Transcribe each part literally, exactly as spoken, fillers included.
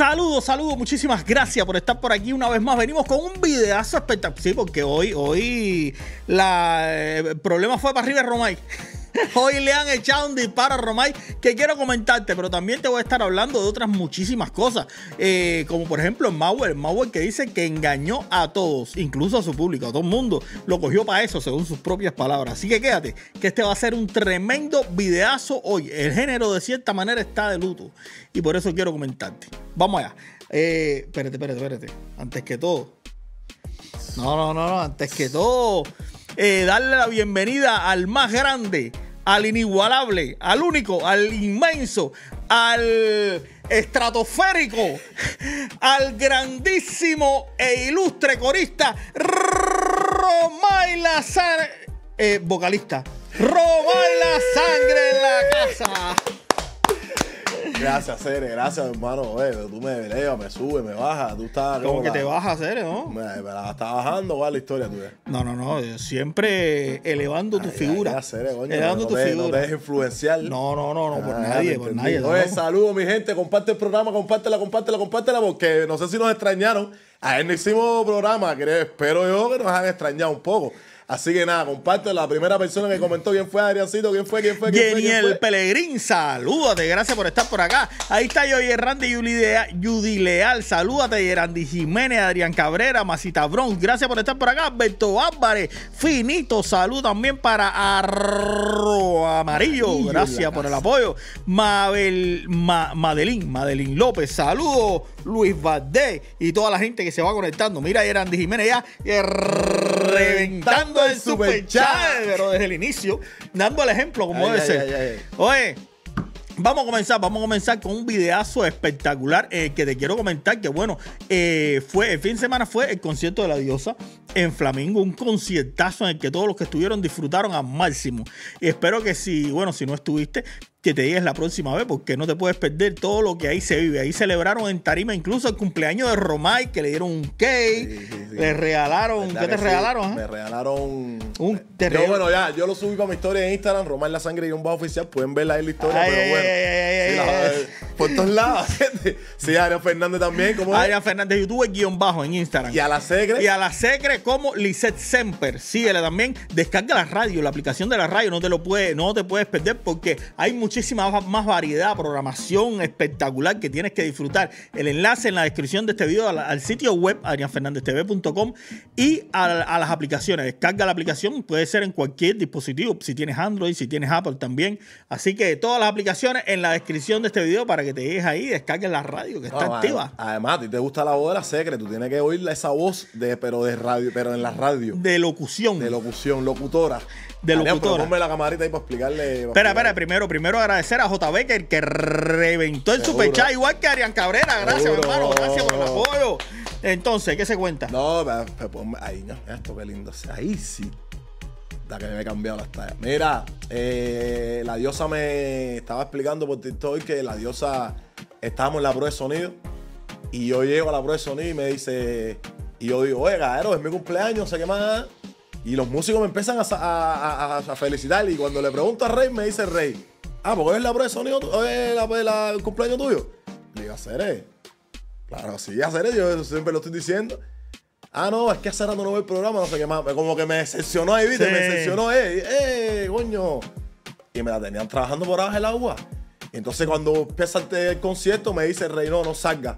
Saludos, saludos, muchísimas gracias por estar por aquí una vez más. Venimos con un videazo espectacular. Sí, porque hoy, hoy la, el problema fue para arriba de Romay. Hoy le han echado un disparo a Romay que quiero comentarte, pero también te voy a estar hablando de otras muchísimas cosas, eh, como por ejemplo el Mauer, el Mauer que dice que engañó a todos, incluso a su público, a todo el mundo, lo cogió para eso, según sus propias palabras. Así que quédate, que este va a ser un tremendo videazo hoy. El género de cierta manera está de luto y por eso quiero comentarte. Vamos allá. Eh, espérate, espérate, espérate. Antes que todo. No, no, no, no. Antes que todo. Eh, darle la bienvenida al más grande, al inigualable, al único, al inmenso, al estratosférico, al grandísimo e ilustre corista Romay La Sangre, eh, vocalista Romay La Sangre en la casa. Gracias, Cere, gracias, hermano. Oye, tú me elevas, me sube, me baja. Tú estás. Como que la... te bajas, Cere, ¿no? Me, me la estás bajando, ¿cuál es la historia tuya? No, no, no. Siempre elevando tu ay, figura. Ay, Cere, coño, elevando no tu te, figura. No te dejes influenciar. No, no, no, no, por ah, nadie, por nadie. Oye, No. saludos, mi gente. Comparte el programa, compártela, compártela, compártela, porque no sé si nos extrañaron. Ayer no hicimos programa, que espero yo que nos han extrañado un poco. Así que nada, comparte. La primera persona que comentó quién fue, Adriancito, quién fue, quién fue, quién fue. Geniel Pelegrín, salúdate, gracias por estar por acá. Ahí está yo, Yerrandy Yudy Leal, salúdate, Yerrandy Jiménez, Adrián Cabrera, Masita Bronx, gracias por estar por acá. Alberto Álvarez, finito, salud también para Arro Amarillo, gracias por el apoyo. Mabel, Ma, Madeline, Madeline López, saludos. Luis Valdés y toda la gente que se va conectando. Mira, Yerrandy Jiménez ya eh, reventando el super chat, pero desde el inicio, dando el ejemplo como ay, debe ay, ser. Ay, ay, ay. Oye, vamos a comenzar, vamos a comenzar con un videazo espectacular eh, que te quiero comentar que bueno, eh, fue el fin de semana fue el concierto de La Diosa en Flamingo, un conciertazo en el que todos los que estuvieron disfrutaron al máximo. Y espero que si, bueno, si no estuviste, que te digas la próxima vez, porque no te puedes perder todo lo que ahí se vive. Ahí celebraron en tarima incluso el cumpleaños de Romay, que le dieron un cake, sí, sí, sí. Le regalaron, ¿qué te sí? regalaron? ¿eh? Me regalaron un te yo, bueno, ya, yo lo subí para mi historia en Instagram, Romay La Sangre y un bajo oficial, pueden verla ahí la historia, ay, pero ay, bueno, ay, sí, ay, la, por todos lados. Sí, Adrián Fernández también, como Adrián Fernández YouTube, guión bajo en Instagram. Y a la Secre. Y a la Secre como Lisette Semper. Síguele también. Descarga la radio, la aplicación de la radio. No te lo puedes, no te puedes perder porque hay muchísima más variedad, programación espectacular que tienes que disfrutar. El enlace en la descripción de este video al, al sitio web adrian fernandez t v punto com y a, a las aplicaciones. Descarga la aplicación, puede ser en cualquier dispositivo, si tienes Android, si tienes Apple también. Así que todas las aplicaciones en la descripción de este video para que te llegues ahí y descargues la radio que está no, activa. Además, a ti te gusta la voz de la Secre, tú tienes que oír esa voz de, pero de radio, pero en la radio. De locución. De locución, locutora. De Adrián, locutora. Ponme la camarita ahí para explicarle. Para espera, explicarle. espera, primero, primero agradecer a J. Becker que reventó el super chat, igual que Adrián Cabrera. Gracias, Seguro. hermano. Gracias por el apoyo. Entonces, ¿qué se cuenta? No, pero, pero ponme ahí, no, esto qué lindo. Ahí sí. Da que me he cambiado las tallas. Mira, eh, la Diosa me estaba explicando por TikTok que la Diosa estábamos en la prueba de sonido. Y yo llego a la prueba de sonido y me dice. Y yo digo, oye, Gaero, es mi cumpleaños, no sé qué más. Y los músicos me empiezan a, a, a, a felicitar. Y cuando le pregunto a Rey, me dice Rey, ah, porque hoy es la prueba de sonido, hoy es la, la, el cumpleaños tuyo. Le digo, Acere. Claro, sí, Acere, yo siempre lo estoy diciendo. Ah, no, es que hace rato no veo el programa, no sé qué más. Como que me decepcionó ahí, ¿viste? Sí. Me decepcionó, eh, eh, coño. Y me la tenían trabajando por abajo el agua. Y entonces cuando empieza el concierto, me dice Rey, no, no salga.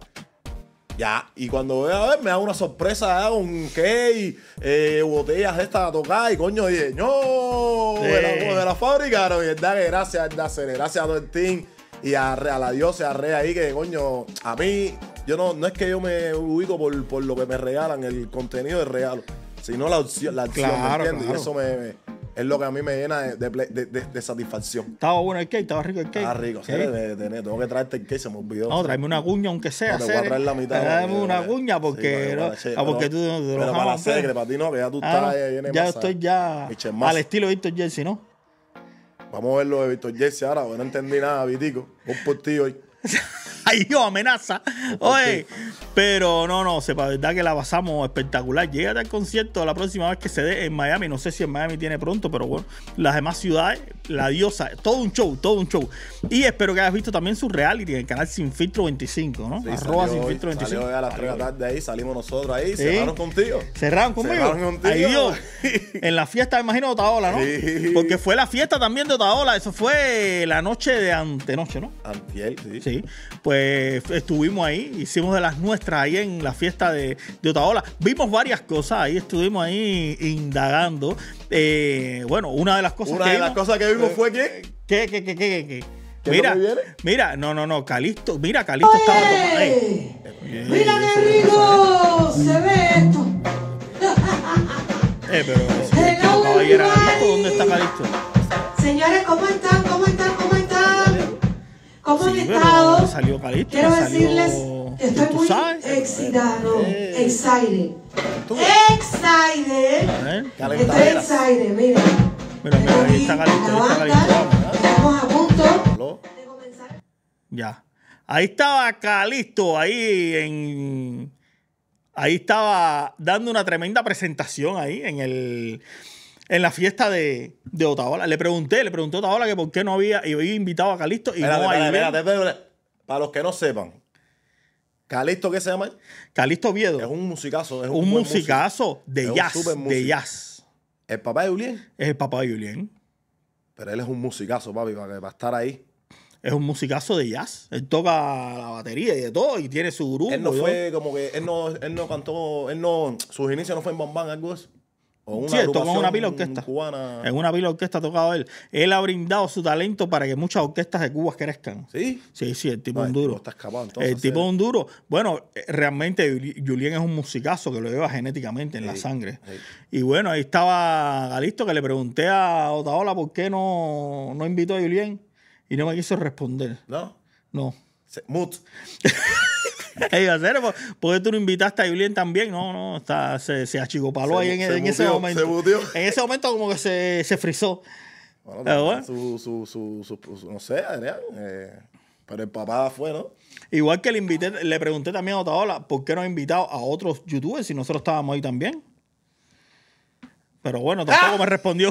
Ya, y cuando voy a ver, me da una sorpresa, un cake, eh, botellas de estas a tocar, y coño, dije, no, sí. de, la, de la fábrica, no, y verdad que gracias, gracias a todo el team, y a, a la diosa, a Rey ahí, que coño, a mí, yo no, no es que yo me ubico por, por lo que me regalan, el contenido del regalo, sino la opción, la acción, claro, ¿me entiendes? Claro. Y eso me, me es lo que a mí me llena de, de, de, de, de satisfacción. Estaba bueno el cake, estaba rico el cake. Estaba rico, ¿sí? de, de, de, tengo que traerte el cake, se me olvidó. No, tráeme una cuña aunque sea. No, te voy a traer la mitad. Tráeme una cuña porque, sí, no, che, ah, porque tú, tú pero para la Secre, para ti no, que ya tú ah, estás no, ahí, viene ya más estoy ya al estilo Víctor Jersey, ¿no? Vamos a ver lo de Víctor Jersey ahora, porque no entendí nada, Vitico. Vos por ti hoy. Ay, yo, amenaza. Oye, Pero no, no, sepa, verdad que la pasamos espectacular. Llegate al concierto la próxima vez que se dé en Miami. No sé si en Miami tiene pronto, pero bueno, las demás ciudades, La Diosa, todo un show, todo un show. Y espero que hayas visto también su reality en el canal Sin Filtro veinticinco, ¿no? Sí, Arroba salió Sin hoy, Filtro veinticinco. Salió hoy a las tres de la tarde ahí, salimos nosotros ahí, Sí. cerraron contigo. Cerraron conmigo. Cerraron contigo. Ay, Dios. En la fiesta, me imagino, de Otaola, ¿no? Sí. Porque fue la fiesta también de Otaola. Eso fue la noche de antenoche, ¿no? Antiel, sí. Sí, pues estuvimos ahí, hicimos de las nuestras ahí en la fiesta de, de Otaola. Vimos varias cosas, ahí estuvimos ahí indagando. Eh, bueno, una de las cosas Una que de vimos, las cosas que vimos fue que... ¿Qué, qué, qué, qué, qué? ¿Qué Mira, es lo que viene? mira, no, no, no, Calixto, mira, Calixto estaba tomando. Ey. ¡Mira qué rico! Se ve esto. Eh, pero eh, Hello, caballera everybody. Calixto, ¿dónde está Calixto? Señores, ¿cómo están? ¿Cómo están? ¿Cómo están? ¿Cómo han Sí, pero estado? salió Calixto, Quiero no salió- decirles que estoy ¿tú muy sabes? excitado. Eh. Excited. Tú. Excited. A ver, Estoy Calentadera. excited, mira. Mira, mira, ahí está Calixto, ahí está Calixto, vamos. Estamos a punto Habló. de comenzar. Ya. Ahí estaba Calixto, ahí en. Ahí estaba dando una tremenda presentación ahí en el. En la fiesta de, de Otaola. Le pregunté, le pregunté a Otaola que por qué no había, y había invitado a Calixto y Espérate, no a espérate, Julián. espérate, espérate. Para los que no sepan, Calixto, ¿qué se llama? Calixto Oviedo. Es un musicazo. Es un, un buen musicazo de Es un jazz. súper De músico. jazz. músico. El papá de Julián, Es el papá de Julián. pero él es un musicazo, papi, para, que- para estar ahí. Es un musicazo de jazz. Él toca la batería y de todo y tiene su grupo. Él no y todo. fue como que, él no, él no cantó, él no, sus inicios no fue en Bambán, algo de eso. O una Sí, él tocó en una agrupación pila orquesta. cubana. En una pila orquesta ha tocado él. Él ha brindado su talento para que muchas orquestas de Cuba crezcan. ¿Sí? Sí, sí, el tipo No, es un el duro. tipo está escapado, entonces, el tipo es sí. un duro. Bueno, eh, realmente Juli- Julián es un musicazo que lo lleva genéticamente en la Sí, sangre. sí. Y bueno, ahí estaba Galisto que le pregunté a Otaola por qué no, no invitó a Julián y no me quiso responder. ¿No? No. Se- Mut. Ey, ¿en serio? ¿Por por qué tú no invitaste a Julián también? No, no, está, se, se achicopaló Se ahí en, bu- se en ese buteó, momento. se buteó. En ese momento como que se, se frizó. Bueno, Pero bueno. su, su, su, su, su- no sé, Adrián. eh, pero el papá fue, ¿no? Igual que le invité, le pregunté también a Otaola por qué no ha invitado a otros youtubers si nosotros estábamos ahí también. Pero bueno, tampoco ¡Ah! me respondió.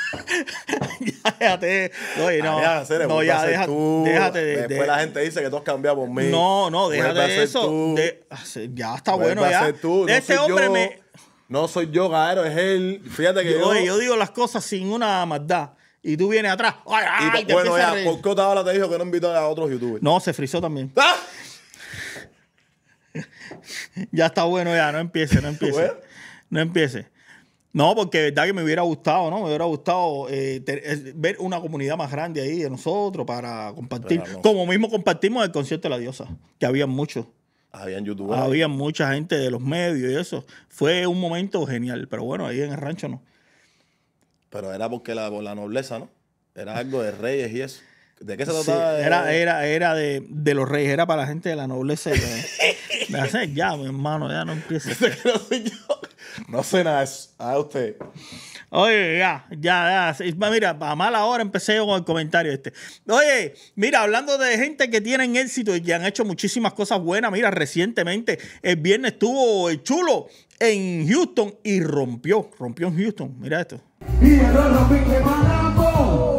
Ya déjate. Oye, no. Adrián, en serio, no, vuelve a ya ser deja- tú. déjate de. Después de- la gente dice que tú has cambiado por mí. no, no, Vuelve a déjate de ser eso. tú. De- ya está Vuelve bueno a ya. ser tú, no Este soy hombre yo. me. No soy yo, Gaero, es él. Fíjate que yo. Oye, yo digo las cosas sin una maldad. Y tú vienes atrás. Ay, y ay, por- te bueno, empiezas a ya, reír. ¿por qué Otaola te dijo que no invitó a otros youtubers? No, se frizó también. ¡Ah! Ya está bueno ya, no empiece, no empiece. Bueno. No empiece. No, porque verdad que me hubiera gustado, ¿no? Me hubiera gustado eh, te- eh, ver una comunidad más grande ahí de nosotros para compartir. Claro, no. Como mismo compartimos el concierto de la diosa, que había muchos. Habían youtubers. Había mucha gente de los medios y eso. Fue un momento genial, pero bueno, ahí en el rancho no. Pero era porque la, por la nobleza, ¿no? Era algo de reyes y eso. ¿De qué se Sí, trataba? era era, era de, de los reyes, era para la gente de la nobleza. y de- de hacer ya, mi hermano, ya no empiece. no sé yo. No sé nada de eso. A usted. Oye, ya, ya, ya. Sí, mira, a mala hora empecé yo con el comentario este. Oye, mira, hablando de gente que tienen éxito y que han hecho muchísimas cosas buenas, mira, recientemente el viernes estuvo el Chulo en Houston y rompió, rompió en Houston. Mira esto. Y el rompí que maraco.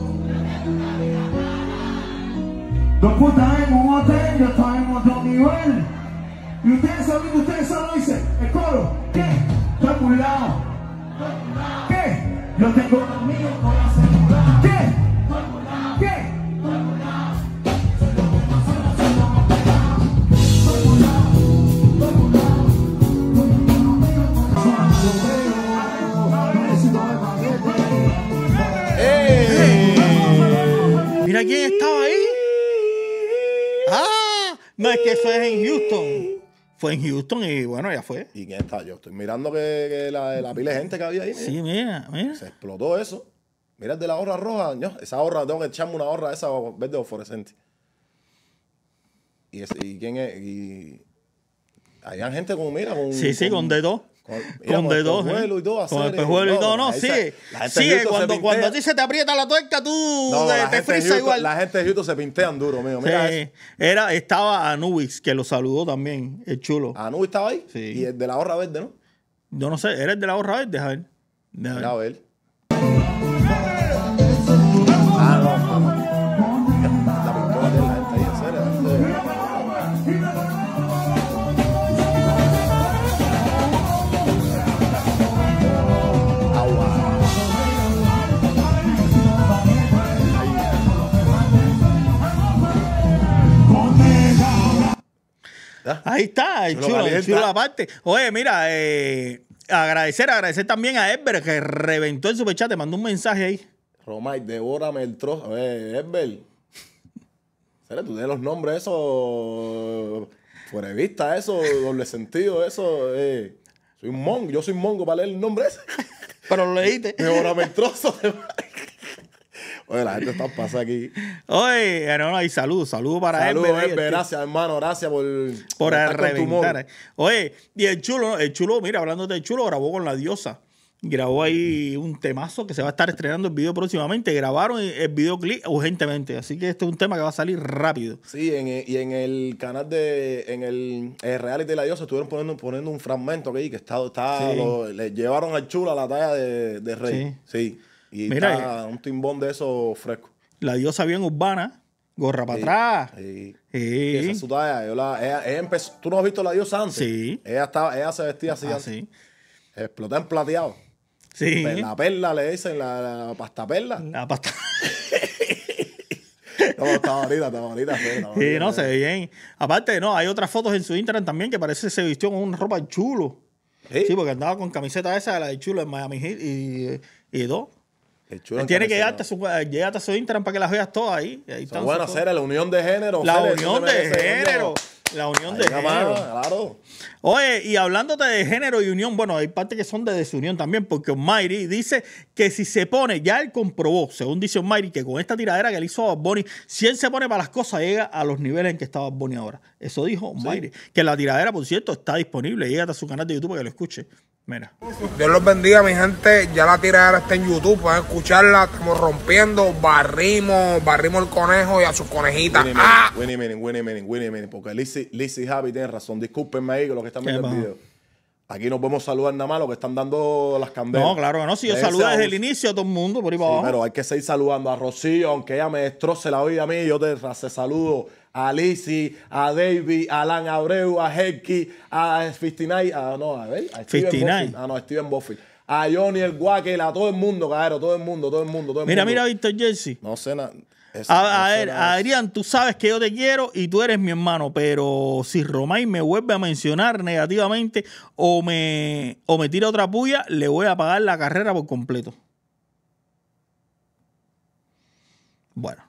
Dos putas en un hotel, yo estoy en otro nivel. Y ustedes saben, ustedes solo dicen, el coro, ¿qué? Estoy muy lado. ¿Qué? Yo tengo los míos con la seguridad. ¿Qué? ¿Qué? Mira quién estaba ahí. Ah, no, es que eso es en Houston. Fue en Houston y bueno, ya fue. ¿Y quién está? Yo estoy mirando que, que la, la pila de gente que había ahí. mira. Sí, mira, mira. Se explotó eso. Mira el de la gorra roja. No, esa gorra, tengo que echarme una gorra de esa verde fosforescente. ¿Y, ese, ¿Y quién es? Y... Habían gente con, mira, con... Sí, sí, con de todo. Con, mira, Con de todo. espejuelo y todo. Con hacer, espejuelo y todo, no, ahí sí. se- la gente Sí, de Houston cuando, se cuando a pintea. ti se te aprieta la tuerca, tú No, te, la te gente de frisa Houston- igual. La gente de Houston se pintean duro, mío. Mira Sí. eso. Era, estaba Anubis, que lo saludó también, el chulo. Anu estaba ahí. Sí. Y el de la gorra verde, ¿no? Yo no sé, era el de la gorra verde, a ver. Deja ver. Mira, a ver. Ah, no, no. La pintura de la gente ahí, en serio. Agua. ¿Ya? Ahí está, el Chulo chulo, el calienta. chulo aparte. Oye, mira, eh, agradecer, agradecer también a Edber, que reventó el superchat, te mandó un mensaje ahí. Romay, devórame el trozo. A ver, Edbel. ¿Serio? Tú tienes los nombres esos fuera de vista, eso, doble sentido, eso. Eh. Soy un mongo, yo soy un mongo para leer el nombre ese. Pero lo leíste. Devórame el trozo. Oye, la gente está pasada aquí. Oye, no, no, y saludos, saludos para Saludos, Edber. ahí, Edbel, el tío. gracias, hermano, gracias por, Por estar con tu humor. reventar. Oye, y el chulo, el chulo, mira, hablando del chulo, grabó con la diosa. Grabó ahí un temazo que se va a estar estrenando el video próximamente. Grabaron el videoclip urgentemente. Así que este es un tema que va a salir rápido. Sí, en, el- y en el canal de, en el, el reality de la diosa estuvieron poniendo, poniendo un fragmento que ahí que está, está Sí. lo- le llevaron al chulo a la talla de, de rey. Sí. Y Mira, está un timbón de eso fresco. La diosa bien urbana, gorra para Sí, atrás. sí. Sí. Y esa es su talla. Yo la- ella, ella empezó, ¿tú no has visto la diosa antes? Sí. Ella, estaba, ella se vestía así Ah, antes. sí. Explotó en plateado. Sí. La perla le dicen, la, la pasta perla. La pasta. No, estaba bonita, estaba bonita. Fue, estaba Sí, bonita. no, se ve bien. Aparte, no, hay otras fotos en su Instagram también que parece que se vistió con una ropa chulo. Sí. Sí, porque andaba con camiseta esa, la de chulo en Miami Heat y, y dos. El chulo en Tiene que camiseta. llegarte a, su, llegarte a su Instagram para que las veas todas ahí. Y ahí Eso están es bueno sus hacer la unión de género. La Fede, unión tú te de mereces, género. coño. La unión Ahí de nada más, género. Claro. Oye, y hablándote de género y unión, bueno, hay partes que son de desunión también, porque Almighty dice que si se pone, ya él comprobó, según dice Almighty, que con esta tiradera que le hizo a Bad Bunny, si él se pone para las cosas, llega a los niveles en que está Bad Bunny ahora. Eso dijo Almighty. Que la tiradera, por cierto, está disponible. Llega a su canal de YouTube para que lo escuche. Mira. Dios los bendiga, mi gente. Ya la tiradera está en YouTube. Pueden escucharla. Estamos rompiendo. Barrimos. Barrimos el conejo y a sus conejitas. Winnie ¡Ah! Winnie Winnie, Winnie Winnie, Winnie Winnie, porque Lizzy, Lizzy Happy tiene razón. Discúlpenme ahí con los que están viendo ¿Qué el pasó? video. Aquí no podemos saludar nada más los que están dando las candelas. No, claro que no. Si yo De saludo ese desde el abuso. inicio a todo el mundo por ahí Sí, para abajo. pero hay que seguir saludando a Rocío, aunque ella me destroce la vida a mí, yo te se saludo a Lizzy, a David, a Alan Abreu, a Herky, a cincuenta y nueve, a, no, a ver, a Steven cincuenta y nueve. Bofill, ah, no, a Steven Bofill, a Johnny el Guaquel, a todo el mundo, cabrero, todo el mundo, todo el mundo, todo el Mira, mundo. mira, Víctor Jersey. No sé nada. A, a ver, Adrián, tú sabes que yo te quiero y tú eres mi hermano, pero si Romay me vuelve a mencionar negativamente o me, o me tira otra puya, le voy a pagar la carrera por completo. Bueno.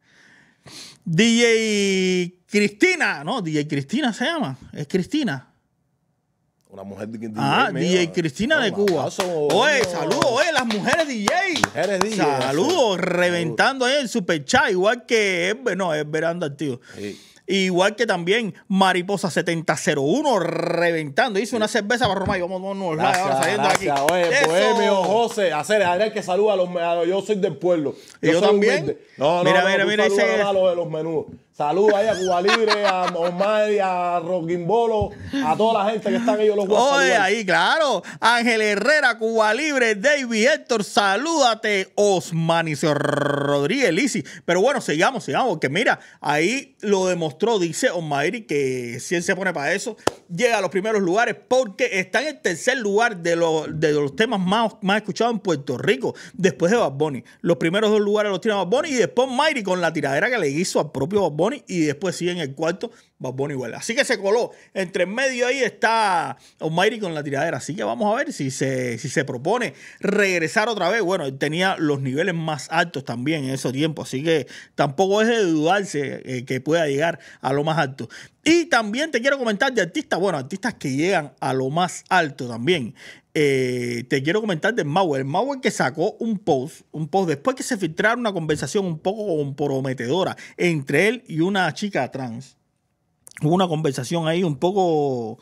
D J Cristina, no, D J Cristina se llama, es Cristina. Una mujer de, de Ah, mío. D J Cristina No, de Cuba. aplauso, Oye, no. saludos, oye, las mujeres D J. Mujeres D J, Saludos, eso. reventando ahí el super chat, igual que Esber, no, Esber anda activo. Sí. Igual que también Mariposa setenta cero uno reventando. Hizo una cerveza para Romay. Vamos a darnos like ahora Gracias, saliendo de aquí. gracias. Oye, Eso. Bohemio, José, hacer, Adrián que saluda a los a- yo soy del pueblo. ¿Y yo soy también? humilde. No, no, Mira, no, mira, tú mira, saludas dice- a los de los menudos. Saludos ahí a Cuba Libre, a Omar, a Roquimbolo, a toda la gente que están ellos los voy a Oye, saludar. ahí, claro. Ángel Herrera, Cuba Libre, David Héctor, salúdate, Osmanicio Rodríguez, Lizzy. Pero bueno, sigamos, sigamos, porque mira, ahí lo demostró, dice Osmairi, que si él se pone para eso, llega a los primeros lugares porque está en el tercer lugar de, los de los temas más, más escuchados en Puerto Rico, después de Bad Bunny. Los primeros dos lugares los tiene Bad Bunny y después Osmairi con la tiradera que le hizo al propio Bad Bunny y después sigue en el cuarto Bad Bunny igual. Así que se coló. Entre en medio ahí está Almighty con la tiradera. Así que vamos a ver si se, si se propone regresar otra vez. Bueno, él tenía los niveles más altos también en ese tiempo. Así que tampoco es de dudarse eh, que pueda llegar a lo más alto. Y también te quiero comentar de artistas, bueno, artistas que llegan a lo más alto también. Eh, te quiero comentar de Mauer. El Mauer que sacó un post, un post después que se filtrara una conversación un poco comprometedora entre él y una chica trans. Hubo una conversación ahí un poco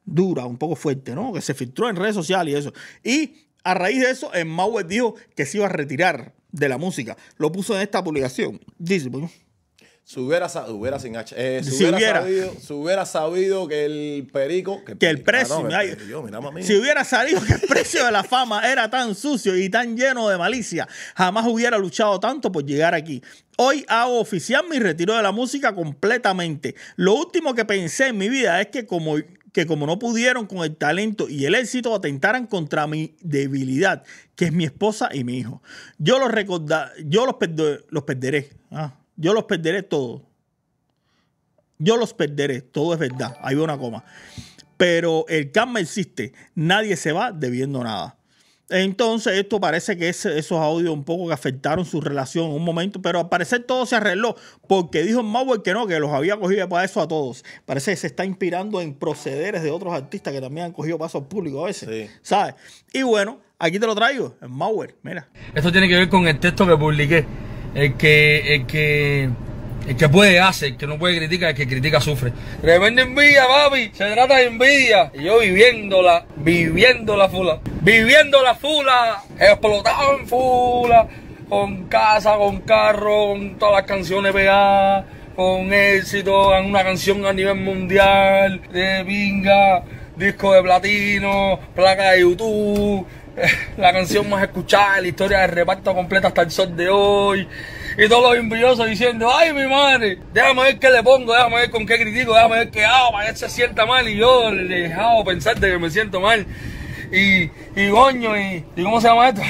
dura, un poco fuerte, ¿no? Que se filtró en redes sociales y eso. Y a raíz de eso, el Mauer dijo que se iba a retirar de la música. Lo puso en esta publicación. Dice, pues, Si hubiera, hubiera sin H, eh, si, Si hubiera hubiera. Sabido, si hubiera sabido que el perico, que, que el perico, precio, ah, no, ay, el perico, mira, mami. si hubiera sabido que el precio de la fama era tan sucio y tan lleno de malicia, jamás hubiera luchado tanto por llegar aquí. Hoy hago oficial mi retiro de la música completamente. Lo último que pensé en mi vida es que como, que como no pudieron con el talento y el éxito, atentaran contra mi debilidad, que es mi esposa y mi hijo. Yo los recorda, yo los, perdo, los perderé. Ah, yo los perderé todos. Yo los perderé, todo es verdad. Ahí va una coma. Pero el karma existe. Nadie se va debiendo nada. Entonces, esto parece que es, esos audios un poco que afectaron su relación en un momento, pero al parecer todo se arregló porque dijo Mauer que no, que los había cogido para eso a todos. Parece que se está inspirando en procederes de otros artistas que también han cogido paso al público a veces, Sí. ¿sabes? Y bueno, aquí te lo traigo, en Mauer, mira. Esto tiene que ver con el texto que publiqué. El que, el que, el que puede hace, el que no puede criticar, el que critica sufre. Tremenda envidia, papi. Se trata de envidia. Y yo viviéndola, viviendo la fula. Viviendo la fula. Explotado en fula. Con casa, con carro, con todas las canciones pegadas. Con éxito, en una canción a nivel mundial. De pinga, disco de platino, placa de YouTube. La canción más escuchada, la historia de reparto completa hasta el sol de hoy. Y todos los envidiosos diciendo, ay mi madre, déjame ver qué le pongo, déjame ver con qué critico, déjame ver qué hago para que él se sienta mal. Y yo le hago pensar de que me siento mal. Y, y coño, y, y ¿cómo se llama esto?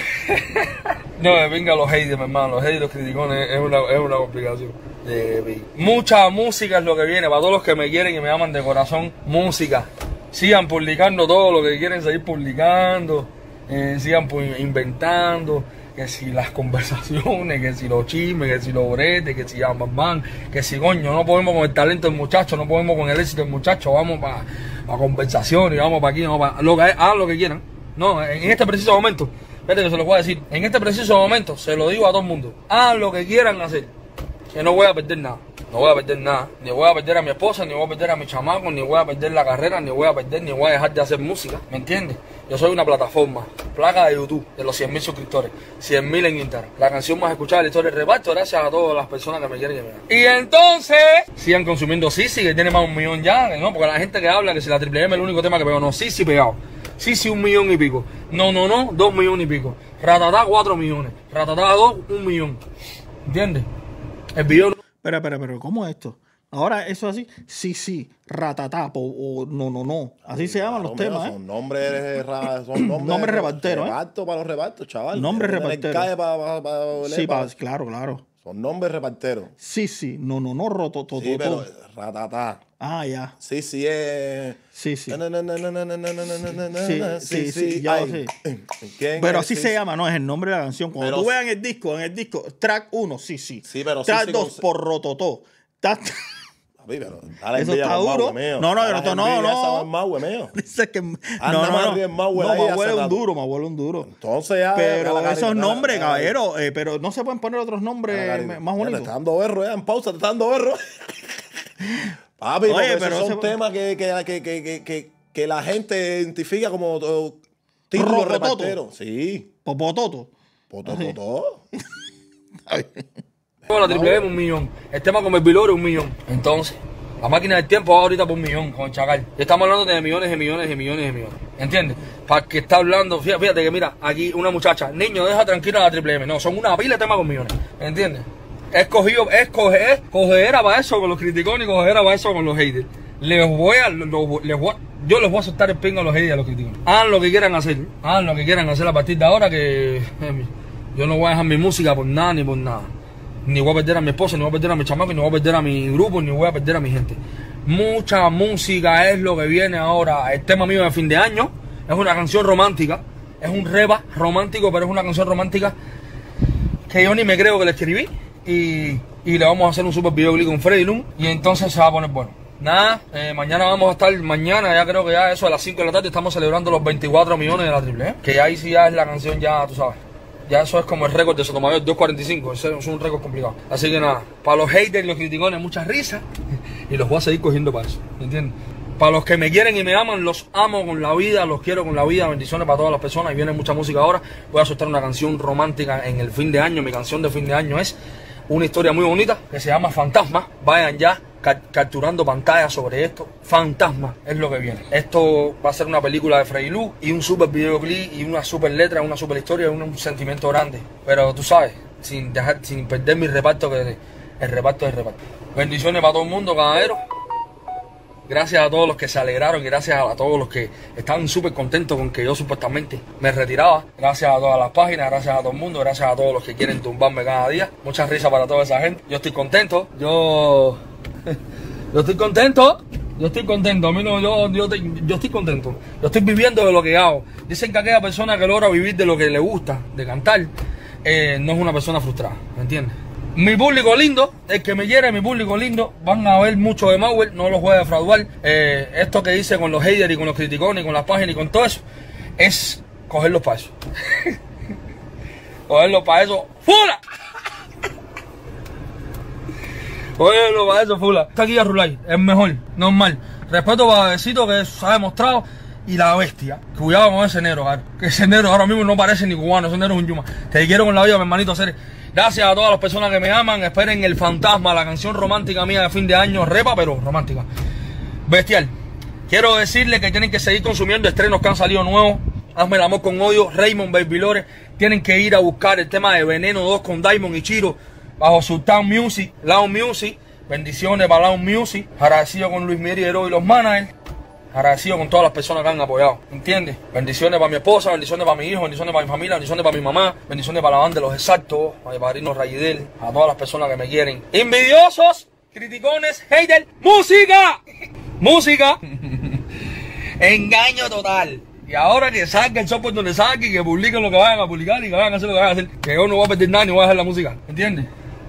No, venga los haters, mi hermano, los haters, los criticones, es una, es una complicación. Eh, mucha música es lo que viene, para todos los que me quieren y me aman de corazón, música. Sigan publicando todo lo que quieren seguir publicando. Eh, sigan pues, inventando, que si las conversaciones, que si los chismes, que si los bretes, que si van, que si coño, no podemos con el talento del muchacho, no podemos con el éxito del muchacho, vamos para pa conversaciones, vamos para aquí, vamos para lo que hagan lo que quieran. No, en este preciso momento, espérate que se lo voy a decir, en este preciso momento se lo digo a todo el mundo, hagan lo que quieran hacer, que no voy a perder nada. No voy a perder nada, ni voy a perder a mi esposa, ni voy a perder a mi chamaco, ni voy a perder la carrera, ni voy a perder, ni voy a dejar de hacer música, ¿me entiendes? Yo soy una plataforma, placa de YouTube, de los cien mil suscriptores, cien mil en Instagram. La canción más escuchada de la historia del reparto, gracias a todas las personas que me quieren y me dan. Y entonces, sigan consumiendo Sisi, que tiene más de un millón ya, ¿no? Porque la gente que habla que si la Triple M es el único tema que pegó, no, Sisi pegado. Sisi un millón y pico. No, no, no, dos millones y pico. Ratatá, cuatro millones. Ratatá dos, un millón. ¿Entiendes? El video... Espera, espera, pero ¿cómo es esto? Ahora eso así, sí, sí, ratatapo o no, no, no. Así se llaman los Claro, temas, mío, ¿eh? Son nombres, ra- son nombres, Nombres reparteros, ¿eh? reparto para los repartos, chaval. Nombres Tienen el reparteros. calle pa- pa- pa- Sí, pa- pa- claro, claro. Son nombres reparteros. Sí, sí, no, no, no, roto, todo, Sí, pero todo. ratatá. Ah, ya. Sí, sí, es. Sí, sí. Na, na, na, na, na, na, na, na, na, na, Sí, na, sí, sí, ya lo sé. ¿Quién Pero es? así Sí, se sí. llama, no es el nombre de la canción. Cuando Pero tú sí. veas en el disco, en el disco, track uno, sí, sí. Sí, pero sí, track sí, dos, con- por rototó. Ta- Papi, pero dale Eso envidia está con duro. Maue, mío. No, no, Dale no, no, envidia no. esa con Maue, mío. Dice que. No, Anda no, más no. bien Mauer No, ahí Mauer hace es un rato. duro, Mauer es un duro. Entonces ya. Pero dale, esos dale, nombres, dale, dale. caballero, eh, pero no se pueden poner otros nombres Dale, eh, dale. más Ya, Te bonitos. está dando berro, ya, en pausa, te está dando berro. Papi, Oye, porque pero esos son ese- temas que, que, que, que, que, que, que la gente identifica como uh, títulos Rocototo. reparteros. Sí. Popototo. Potototó. La Triple M un millón, el tema con el Bilore un millón. Entonces, la máquina del tiempo va ahorita por un millón con el Chacal. Y estamos hablando de millones y millones y millones y millones. ¿Entiendes? Para que está hablando, fíjate, fíjate que mira, aquí una muchacha, niño, deja tranquila la Triple M. No, son una pila de temas con millones. ¿Entiendes? Es cogido, es coger, cogedera para eso con los criticones y cogedera para eso con los haters. Les voy a, los, les voy a, yo les voy a soltar el pingo a los haters y a los criticones. Hagan lo que quieran hacer, hagan lo que quieran hacer a partir de ahora, que eh, yo no voy a dejar mi música por nada ni por nada. Ni voy a perder a mi esposa, ni voy a perder a mi chamaco, ni voy a perder a mi grupo, ni voy a perder a mi gente. Mucha música es lo que viene ahora. El tema mío de fin de año es una canción romántica. Es un reba romántico, pero es una canción romántica que yo ni me creo que la escribí. Y, y le vamos a hacer un super videoclip con Freddy Lum. Y entonces se va a poner bueno. Nada, eh, mañana vamos a estar, mañana ya creo que ya eso a las cinco de la tarde estamos celebrando los veinticuatro millones de la Triple M. Que ahí sí ya es la canción, ya tú sabes. Ya eso es como el récord de Sotomayor, dos cuarenta y cinco, eso es un récord complicado. Así que nada, para los haters y los criticones, muchas risas. Y los voy a seguir cogiendo para eso, ¿me entiendes? Para los que me quieren y me aman, los amo con la vida, los quiero con la vida. Bendiciones para todas las personas. Y viene mucha música ahora. Voy a soltar una canción romántica en el fin de año. Mi canción de fin de año es una historia muy bonita que se llama Fantasma. Vayan ya ca capturando pantalla sobre esto. Fantasma es lo que viene. Esto va a ser una película de Freddy Lu y un super videoclip y una super letra, una super historia, un, un sentimiento grande. Pero tú sabes, sin dejar, sin perder mi reparto, que el reparto es el reparto. Bendiciones para todo el mundo, ganadero. Gracias a todos los que se alegraron y gracias a todos los que estaban súper contentos con que yo supuestamente me retiraba. Gracias a todas las páginas, gracias a todo el mundo, gracias a todos los que quieren tumbarme cada día. Muchas risas para toda esa gente. Yo estoy contento. Yo... yo estoy contento. Yo estoy contento. A mí no, yo, yo, yo estoy contento. Yo estoy viviendo de lo que hago. Dicen que aquella persona que logra vivir de lo que le gusta, de cantar, eh, no es una persona frustrada. ¿Me entiendes? Mi público lindo, el que me quiere, mi público lindo, van a ver mucho de Mauer, no los voy a defraudar. Eh, esto que hice con los haters y con los criticones y con las páginas y con todo eso, es cogerlos para eso. Cogerlos para eso, ¡fula! Cogerlos para eso, ¡fula! Está aquí a Rulay, es mejor, normal. Respeto para Besito, que se ha demostrado, y la bestia. Cuidado con ese negro, cara. Que ese negro ahora mismo no parece ni cubano, ese negro es un yuma. Te quiero con la vida, mi hermanito, hacer. Gracias a todas las personas que me aman. Esperen El Fantasma, la canción romántica mía de fin de año. Repa, pero romántica. Bestial. Quiero decirles que tienen que seguir consumiendo estrenos que han salido nuevos. Hazme el amor con odio, Raymond Baby Lore. Tienen que ir a buscar el tema de Veneno dos con Diamond y Chiro bajo Sultan Music, Loud Music. Bendiciones para Loud Music. Agradecido con Luis Miriero y los managers. Agradecido con todas las personas que han apoyado, ¿entiendes? Bendiciones para mi esposa, bendiciones para mi hijo, bendiciones para mi familia, bendiciones para mi mamá, bendiciones para la banda de los exactos, para mi padrino Rayidel, a todas las personas que me quieren. Envidiosos, criticones, haters, música, música, engaño total. Y ahora que salga el software donde salga y que publiquen lo que vayan a publicar y que vayan a hacer lo que vayan a hacer, que yo no voy a perder nada ni voy a dejar la música, ¿entiendes?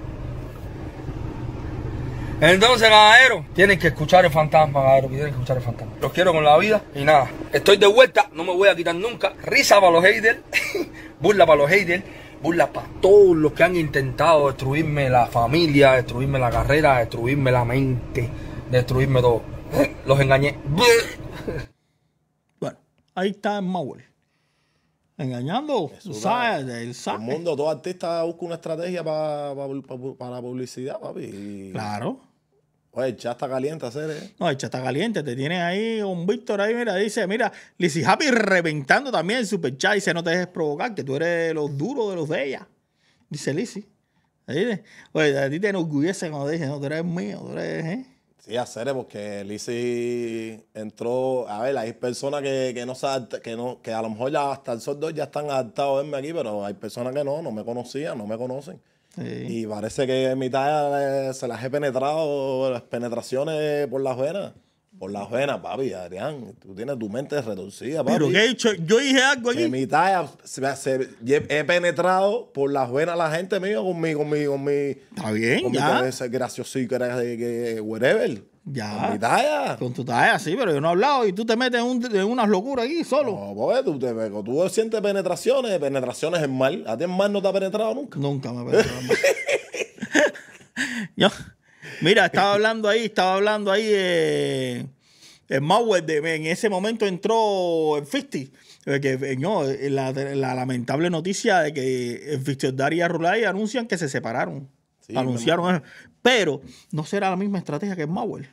Entonces, ganadero, tienen que escuchar El Fantasma, ganadero, tienen que escuchar El Fantasma. Los quiero con la vida y nada, estoy de vuelta, no me voy a quitar nunca. Risa para los haters, burla para los haters, burla para todos los que han intentado destruirme la familia, destruirme la carrera, destruirme la mente, destruirme todo. Los engañé. Bueno, ahí está Mauer. Engañando, Eso ¿sabes? da- Él El sabe. mundo, todo artista busca una estrategia para la publicidad, papi. Y, Claro. oye, el chat está caliente, hacer, ¿eh? No, el chat está caliente. Te tienen ahí un Víctor ahí, mira, dice, mira, Lizzy Happy reventando también el super chat. Dice, no te dejes provocar, que tú eres los duros de los de ella. Dice Lizzy. Ahí dice, oye, a ti te enorgullece cuando te dicen, no, tú eres mío, tú eres, ¿eh? Sí, hacer, porque Lizzy entró. A ver, hay personas que, que no se adapta- que no, que a lo mejor ya hasta el sol dos ya están adaptados a verme aquí, pero hay personas que no, no me conocían, no me conocen. Sí. Y parece que en mitad eh, se las he penetrado, las penetraciones por las venas. Por las venas, papi, Adrián. Tú tienes tu mente reducida, papi. Pero ¿qué he dicho? Yo dije algo En aquí. mitad se, se- he penetrado por las venas a la gente mío con mi, con mi, con mi, Está bien, con mi ya. ese graciosito que era de que whatever. Ya. En mi talla. Con tu talla, sí, pero yo no he hablado y tú te metes en, un- en unas locuras aquí solo. No, pues tú, te, tú sientes penetraciones, penetraciones en mal. ¿A ti en mal no te ha penetrado nunca? Nunca me he pensado más. Yo, mira, estaba hablando ahí, estaba hablando ahí eh, el Mauer, de, en ese momento entró el cincuenta. eh, Que, eh, no, eh, la, la lamentable noticia de que el Fistel y Rulay anuncian que se separaron. Sí, Anunciaron eso. Pero no será la misma estrategia que el Mauer.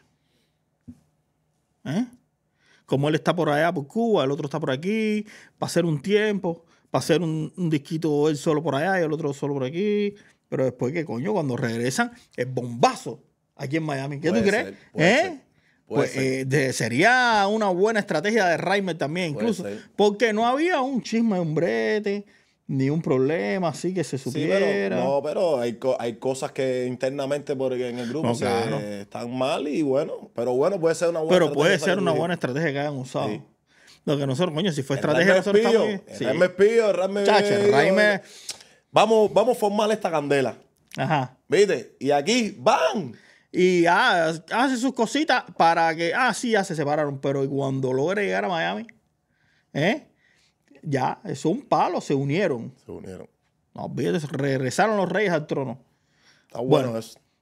¿Eh? Como él está por allá, por Cuba, el otro está por aquí, para hacer un tiempo, para hacer un, un disquito él solo por allá y el otro solo por aquí. Pero después, ¿qué coño? Cuando regresan, el bombazo aquí en Miami. ¿Qué Puede tú crees? ser, puede ¿Eh? ser, puede Pues ser. eh, de- sería una buena estrategia de Raimer también, Puede incluso. ser. Porque no había un chisme, un brete, ni un problema así que se Sí, supiera. pero, no, pero hay, co- hay cosas que internamente por, en el grupo No, se, claro. están mal y bueno, pero bueno, puede ser una buena Pero puede estrategia ser una que- buena estrategia que hayan usado. Sí. Lo que nosotros, coño, si fue El estrategia, Ray me nosotros espío, estamos bien. el Sí. Ray me espío, el Ray me- Chacho, el Ray me- Vamos, vamos a formar esta candela, Ajá. ¿viste? Y aquí van. Y ah, hace sus cositas para que, ah, sí, ya se separaron, pero cuando logre llegar a Miami, ¿eh? Ya, eso es un palo, se unieron. Se unieron. No olvides, regresaron los reyes al trono. Está bueno, Bueno. eso.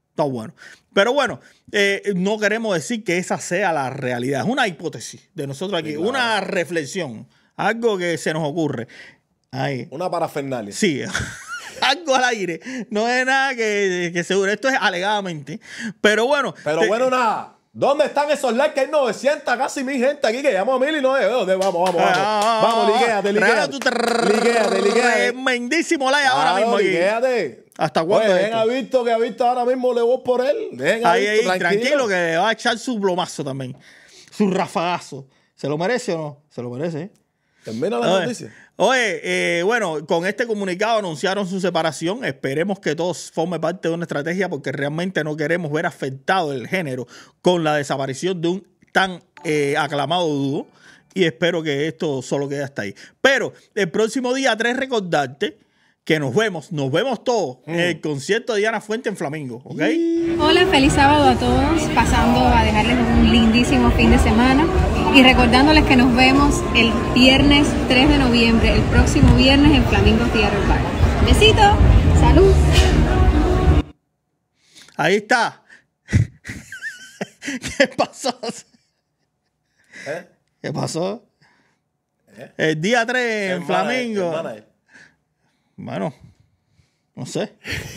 Está bueno. Pero bueno, eh, no queremos decir que esa sea la realidad. Es una hipótesis de nosotros aquí, sí, claro. Una reflexión, algo que se nos ocurre. Ahí. Una parafernalia. Sí, algo al aire. No es nada que, que seguro. Esto es alegadamente. Pero bueno. Pero te, bueno, nada. ¿Dónde están esos likes? Que hay novecientos, casi mil gente aquí que llamo a mil y no veo. Vamos, vamos, vamos. Ah, vamos, liguéate, liguéate. Liguéate, liguéate. Tremendísimo like ahora mismo aquí. Liguéate. ¿Hasta cuándo? Oye, ha visto que ha visto ahora mismo le voy por él. Venga, ahí, visto, ahí, tranquilo. tranquilo, que va a echar su plomazo también. Su rafagazo. ¿Se lo merece o no? Se lo merece, ¿eh? Termina la Oye, noticia. Oye, eh, bueno, con este comunicado anunciaron su separación. Esperemos que todos forme parte de una estrategia porque realmente no queremos ver afectado el género con la desaparición de un tan eh, aclamado dúo. Y espero que esto solo quede hasta ahí. Pero el próximo día tres recordarte que nos vemos, nos vemos todos mm. en el concierto de Diana Fuente en Flamingo, ¿ok? Hola, feliz sábado a todos, pasando a dejarles un lindísimo fin de semana y recordándoles que nos vemos el viernes tres de noviembre, el próximo viernes en Flamingo Theater Bar. Besito, salud. Ahí está. ¿Qué pasó? ¿Eh? ¿Qué pasó? ¿Eh? El día tres en Flamingo. Hermana. Bueno, no sé.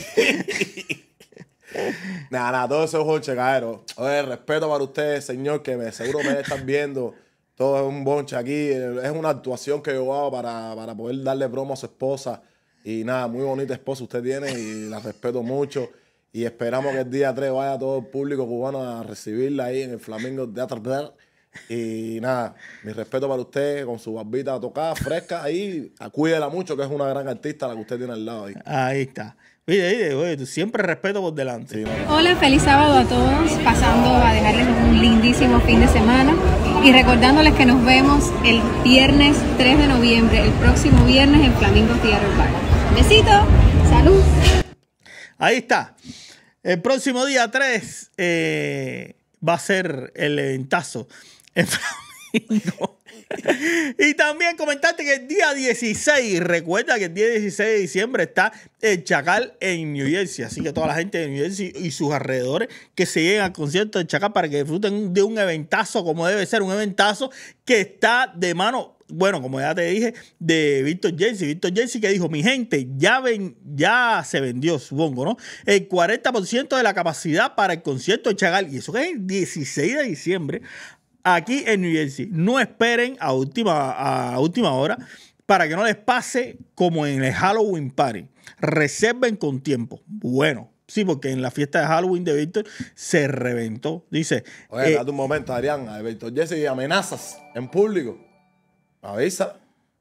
Nada, nada, todo eso es un checadero. Oye, respeto para ustedes, señor, que me, seguro me están viendo. Todo es un bonche aquí. Es una actuación que yo hago para, para poder darle promo a su esposa. Y nada, muy bonita esposa usted tiene y la respeto mucho. Y esperamos que el día tres vaya todo el público cubano a recibirla ahí en el Flamingo Theater Bar. Y nada, mi respeto para usted, con su barbita tocada, fresca, ahí, cuídela mucho, que es una gran artista la que usted tiene al lado ahí. Ahí está. Oye, oye, oye, tú siempre respeto por delante. Sí, no. Hola, feliz sábado a todos, pasando a dejarles un lindísimo fin de semana y recordándoles que nos vemos el viernes tres de noviembre, el próximo viernes en Flamingo Theater Bar. Besito, salud. Ahí está. El próximo día tres eh, va a ser el eventazo en Flamingo. Y también comentarte que el día dieciséis, recuerda que el día dieciséis de diciembre está el Chacal en New Jersey. Así que toda la gente de New Jersey y sus alrededores que se lleguen al concierto del Chacal para que disfruten de un eventazo como debe ser, un eventazo que está de mano, bueno, como ya te dije, de Víctor Jersey. Víctor Jersey que dijo, mi gente, ya, ven, ya se vendió, supongo, ¿no? El cuarenta por ciento de la capacidad para el concierto del Chacal. Y eso que es el dieciséis de diciembre. Aquí en New Jersey. No esperen a última, a última hora para que no les pase como en el Halloween Party. Reserven con tiempo. Bueno, sí, porque en la fiesta de Halloween de Víctor se reventó. Dice... Oye, eh, date un momento, Adrián. A Víctor Jersey amenazas en público. Avisa.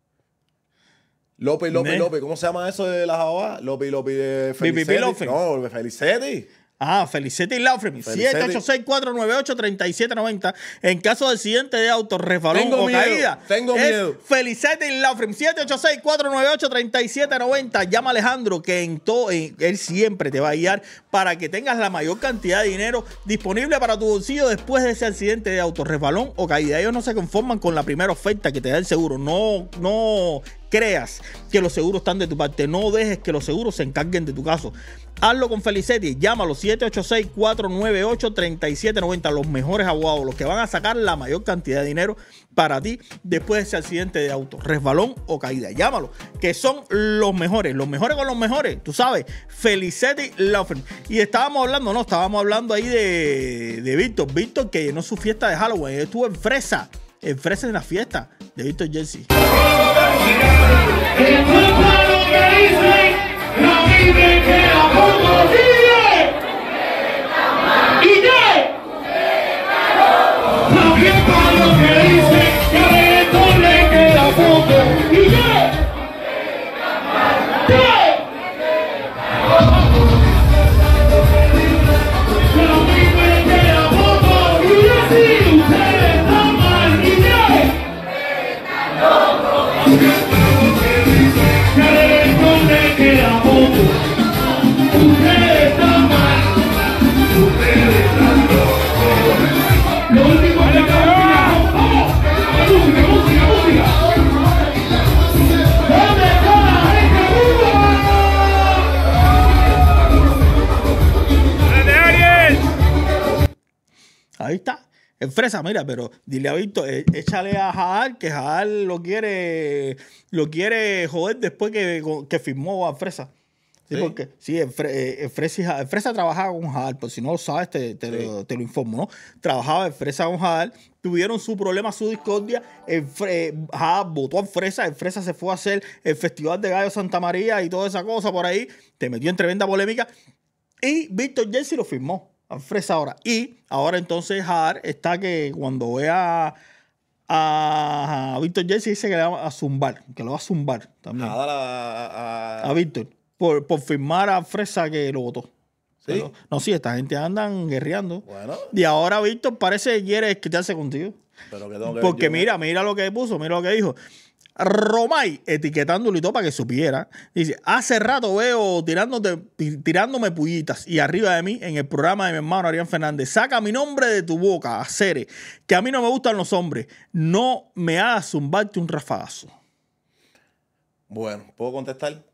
Lope, Lope, ¿Ne? Lope. ¿Cómo se llama eso de las abogadas? Lope, Lope de Felicetti. Lope. No, Felicetti. Ah, Felicetti y Laufremi. siete ocho seis, cuatro nueve ocho, tres siete nueve cero. En caso de accidente de auto, resbalón Tengo o miedo, caída. tengo es miedo. Felicetti y Laufremi. siete ocho seis, cuatro nueve ocho, tres siete nueve cero. Llama a Alejandro, que en todo, en, él siempre te va a guiar para que tengas la mayor cantidad de dinero disponible para tu bolsillo después de ese accidente de auto, resbalón o caída. Ellos no se conforman con la primera oferta que te da el seguro. No, no creas que los seguros están de tu parte. No dejes que los seguros se encarguen de tu caso. Hazlo con Felicetti. Llámalo siete ocho seis, cuatro nueve ocho, tres siete nueve cero. Los mejores abogados, los que van a sacar la mayor cantidad de dinero para ti después de ese accidente de auto, resbalón o caída. Llámalo, que son los mejores. Los mejores con los mejores. Tú sabes, Felicetti Laufremi. Y estábamos hablando, no, estábamos hablando ahí de, de Víctor. Víctor que llenó su fiesta de Halloween. Él estuvo en Fresa. En Fresa en la fiesta de Víctor Jersey. La vive que la pongo vive y de la fiesta lo que dice que esto le queda poco y de la vive que la pongo y de si ustedes están mal y de que esto le queda poco. Ustedes El Fresa, mira, pero dile a Víctor, eh, échale a Jadal, que Jadal lo quiere, lo quiere joder después que, que firmó a Fresa. Sí, ¿sí? Porque sí, el, Fre, el, Fresa, el Fresa trabajaba con Jadal, por si no lo sabes, te, te, sí. lo, te lo informo, ¿no? Trabajaba el Fresa con Jadal, tuvieron su problema, su discordia, el Fre, Jadal votó al Fresa, el Fresa se fue a hacer el Festival de Gallo Santa María y toda esa cosa por ahí, te metió en tremenda polémica, y Víctor Jersey lo firmó. Fresa ahora. Y ahora entonces Jadal está que cuando vea a, a Víctor Jersey dice que le va a zumbar, que lo va a zumbar también. Jadal a, a, a Víctor, por, por firmar a Fresa que lo votó. ¿Sí? Pero, no, sí, esta gente andan guerreando. Bueno. Y ahora Víctor parece que quiere quitarse contigo. Pero que tengo que Porque ver yo, mira, mira lo que puso, mira lo que dijo. Romay, etiquetándolo y todo para que supiera, dice, hace rato veo tirándote, tirándome pullitas y arriba de mí en el programa de mi hermano Arián Fernández. Saca mi nombre de tu boca, Acere, que a mí no me gustan los hombres. No me hagas zumbarte un rafagazo. Bueno, ¿puedo contestar?